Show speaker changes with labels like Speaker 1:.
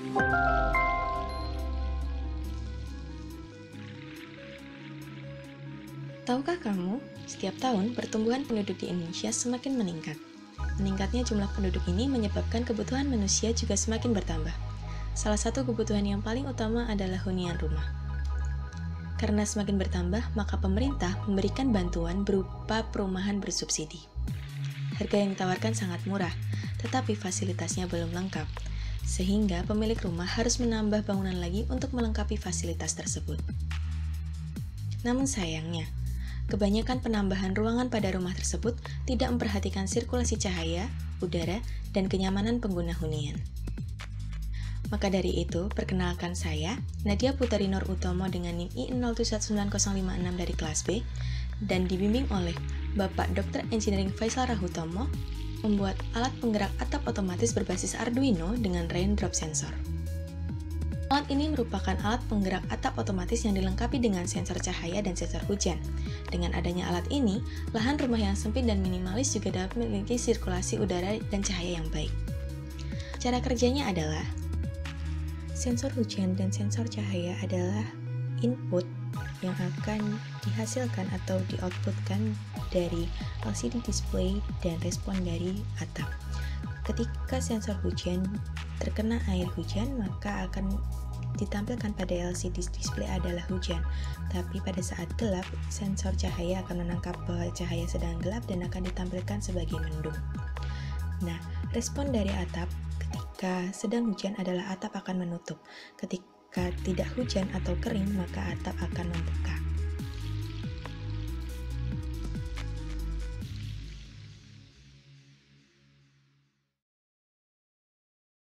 Speaker 1: Tahukah kamu, setiap tahun pertumbuhan penduduk di Indonesia semakin meningkat. Meningkatnya jumlah penduduk ini menyebabkan kebutuhan manusia juga semakin bertambah. Salah satu kebutuhan yang paling utama adalah hunian rumah. Karena semakin bertambah, maka pemerintah memberikan bantuan berupa perumahan bersubsidi. Harga yang ditawarkan sangat murah, tetapi fasilitasnya belum lengkap, sehingga pemilik rumah harus menambah bangunan lagi untuk melengkapi fasilitas tersebut. Namun sayangnya, kebanyakan penambahan ruangan pada rumah tersebut tidak memperhatikan sirkulasi cahaya, udara, dan kenyamanan pengguna hunian. Maka dari itu, perkenalkan saya, Nadia Putari Nur Utomo dengan NIM I0719056 dari kelas B, dan dibimbing oleh Bapak Dr. Engineering Faisal Rahutomo, membuat alat penggerak atap otomatis berbasis Arduino dengan raindrop sensor. Alat ini merupakan alat penggerak atap otomatis yang dilengkapi dengan sensor cahaya dan sensor hujan. Dengan adanya alat ini, lahan rumah yang sempit dan minimalis juga dapat memiliki sirkulasi udara dan cahaya yang baik. Cara kerjanya adalah, sensor hujan dan sensor cahaya adalah input yang akan dihasilkan atau di-outputkan dari LCD display dan respon dari atap. Ketika sensor hujan terkena air hujan, maka akan ditampilkan pada LCD display adalah hujan. Tapi pada saat gelap, sensor cahaya akan menangkap bahwa cahaya sedang gelap dan akan ditampilkan sebagai mendung. Nah, respon dari atap ketika sedang hujan adalah atap akan menutup. Ketika tidak hujan atau kering, maka atap akan membuka.